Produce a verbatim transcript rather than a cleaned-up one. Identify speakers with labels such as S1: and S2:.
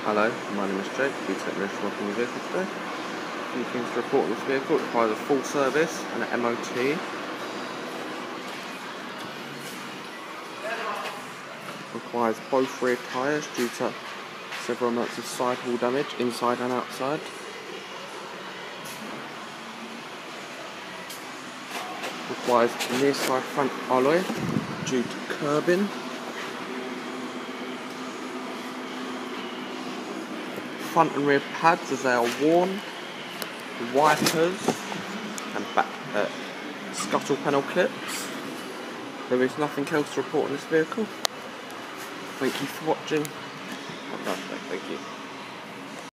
S1: Hello, my name is Jake, the technician working on the vehicle today. A few things to report on this vehicle. It requires a full service and an M O T. Requires both rear tyres due to several amounts of sidewall damage inside and outside. Requires near side front alloy due to curbing. Front and rear pads as they are worn, wipers and back uh, scuttle panel clips. There is nothing else to report on this vehicle. Thank you for watching. Have a nice day. Thank you.